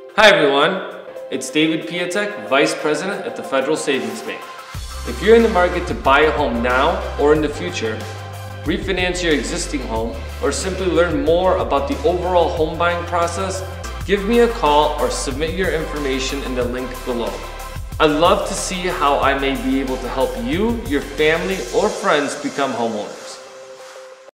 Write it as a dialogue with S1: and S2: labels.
S1: Hi everyone, it's David Piatek, Vice President at the Federal Savings Bank. If you're in the market to buy a home now or in the future, refinance your existing home, or simply learn more about the overall home buying process, give me a call or submit your information in the link below. I'd love to see how I may be able to help you, your family, or friends become homeowners.